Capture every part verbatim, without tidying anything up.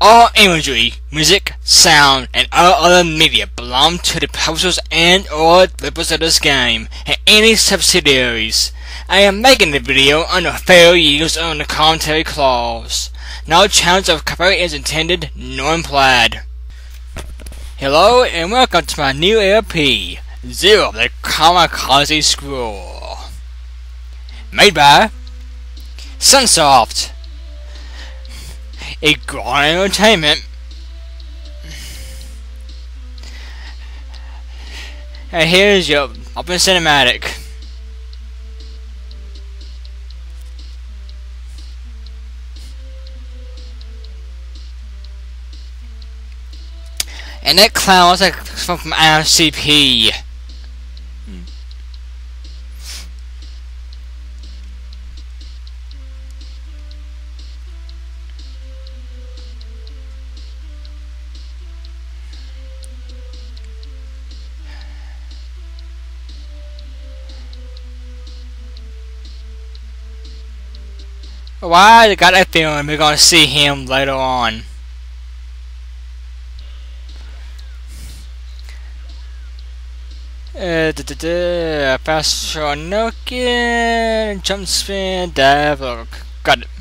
All imagery, music, sound, and all other media belong to the publishers and or developers of this game and any subsidiaries. I am making the video under fair use on the commentary clause. No challenge of copyright is intended nor implied. Hello and welcome to my new L P, Zero the Kamikaze Squirrel. Made by Sunsoft. A growing entertainment. And here's your open cinematic. And that clown was like from, from I C P. Why I got that feeling we're gonna see him later on. Uh, da, da, da, fast short Nokia, jump spin, dive, look, got it.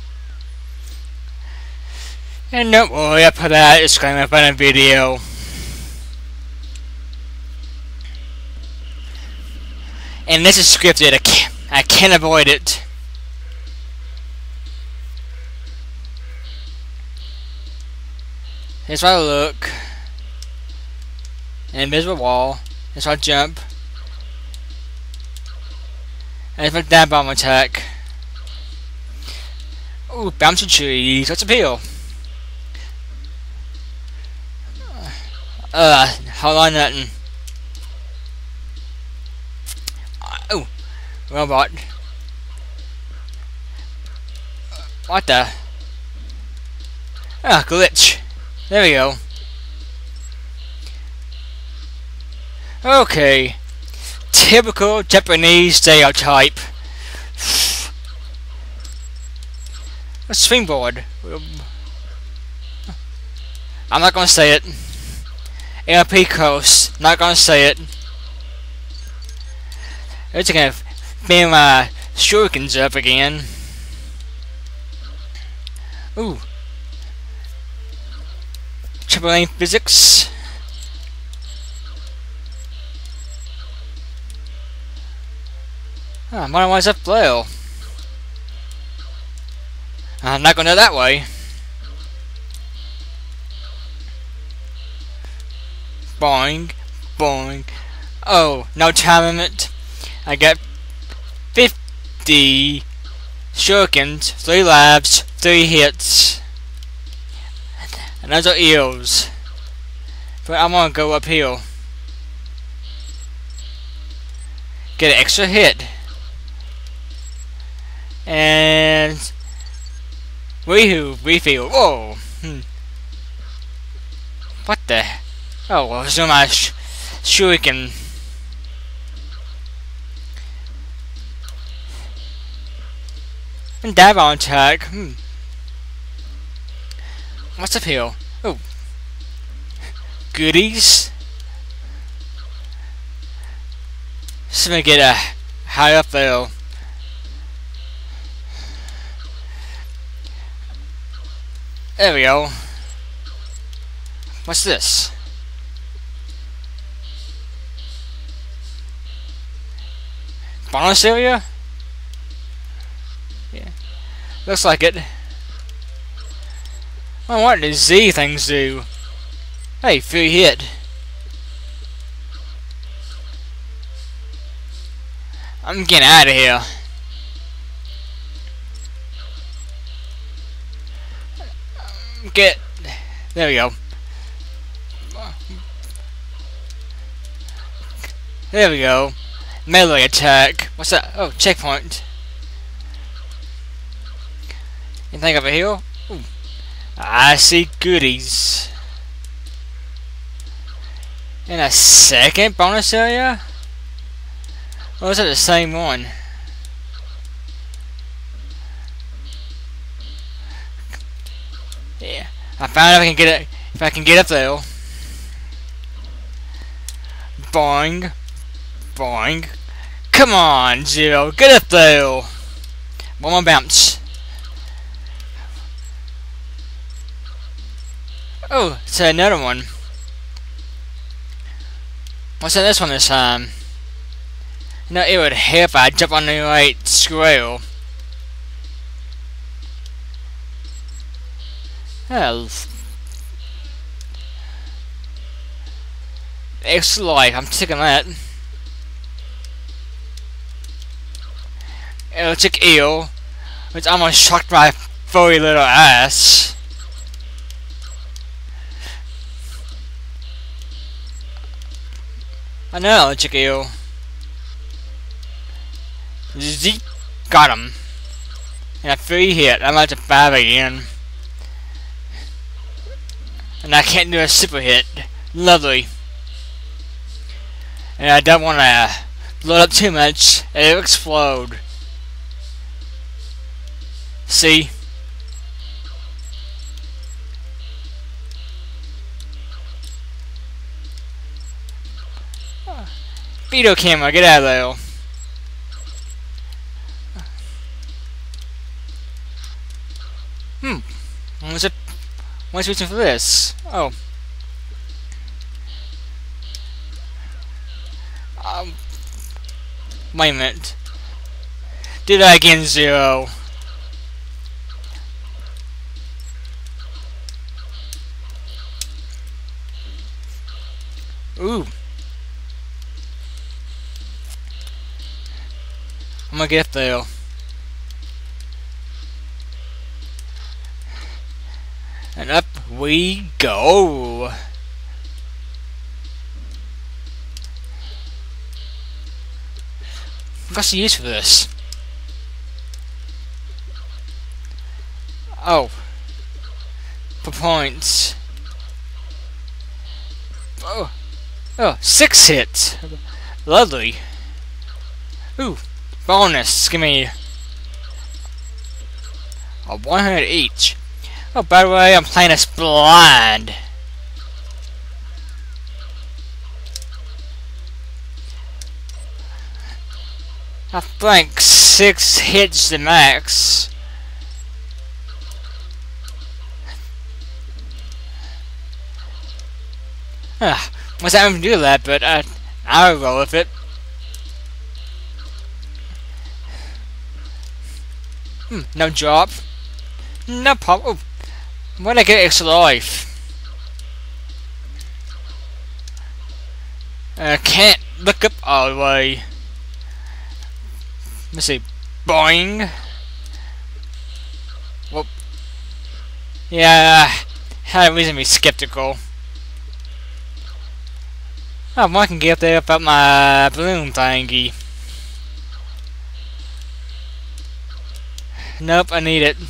And don't worry, I put that disclaimer up in the video. And this is scripted, I can't, I can't avoid it. Here's where I look. An invisible wall. Here's where I jump. And here's my dive bomb attack. Ooh, bouncy trees. What's appeal? Uh, hold on, nothing. Oh, robot. What the? Ah, glitch. There we go. Okay. Typical Japanese stereotype. A springboard. I'm not gonna say it. L P coast. Not gonna say it. It's gonna beam my shurikens up again. Ooh. Triple lane physics. Oh, mine was up below. I'm not gonna go that way. Boing, boing. Oh, no time limit. I got fifty shurikens, three lives, three hits. And those are eels. But I want to go uphill. Get an extra hit. And Weehoo, refill. Whoa. Hmm. What the? Oh, well, so my sh shuriken. And dive on attack. Hmm. What's up here? Oh. Goodies. So we get a high up there. There we go. What's this? Bonus area? Yeah. Looks like it. Oh, what does Z things do? Hey, free hit. I'm getting out of here. Get. There we go. There we go. Melee attack. What's that? Oh, checkpoint. Anything over here? Ooh. I see goodies. In a second bonus area? Or is that the same one? Yeah. I found if I can get it. If I can get up there. Boing, boing. Come on, Zero, get up there. One more bounce. Oh, it's another one. What's in this one this time? No, it would help if I jump on the right squirrel. Hell. Extra life, I'm taking that. Electric eel, which almost shocked my furry little ass. Another electric eel. Zeke, got him. And a free hit. I'm about to five again. And I can't do a super hit. Lovely. And I don't want to blow up too much. It'll explode. See? Video camera, get out of there. Hmm. What's it? What's reaching for this? Oh. Um. Wait a minute. Do that again, Zero. Ooh. I'm gonna get there. And up we go. What's the use for this? Oh. For points. Oh. Oh, six hits. Lovely. Ooh. Bonus. Give me a one hundred each. Oh, by the way, I'm playing as blind. I think six hits the max. Huh. Must have to do that, but I, I'll go with it. Hmm, no drop. No problem. Oh. When I get extra life, I can't look up all the way. Let's see, boing. Well, yeah, I had a reason to be skeptical. Oh, well, I can get up there about my balloon thingy. Nope, I need it.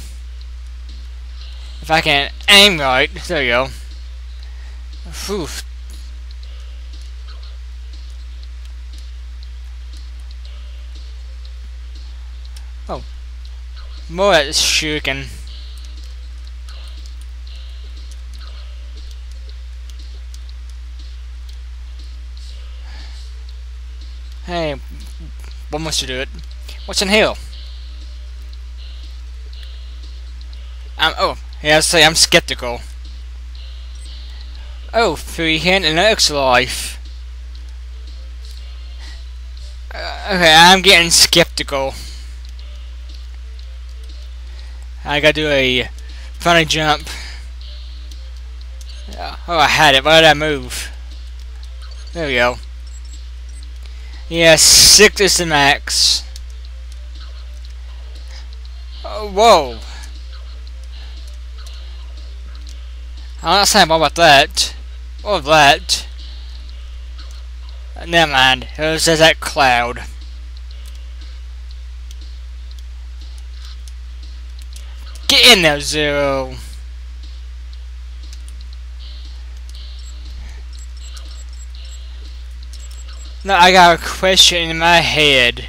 If I can aim right, there you go. Whew. Oh, more at this shuriken. Hey, one wants to do it. What's in here? Um, oh. Yeah, I say I'm skeptical. Oh, free hit and extra life. Uh, okay, I'm getting skeptical. I gotta do a funny jump. Uh, oh, I had it. Why did I move? There we go. Yeah, six is the max. Oh, whoa. I'm not saying more about that. Or that. Never mind. It was just that cloud. Get in there, Zero. No, I got a question in my head.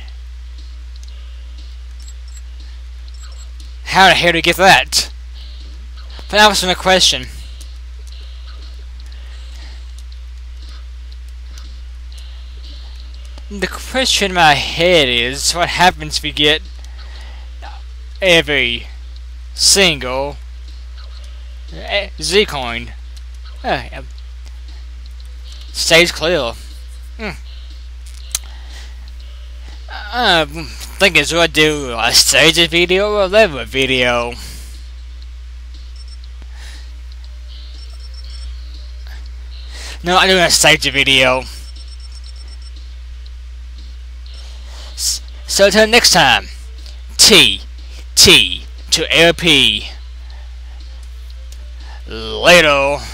How the hell did you get that? But that was my question. The question in my head is, what happens if we get every single Z coin? Uh, stage clear. Hmm. Uh, I think it's gonna do a stage video or a level video. No, I'm doing a stage video. So until next time, T, T to L P. Later.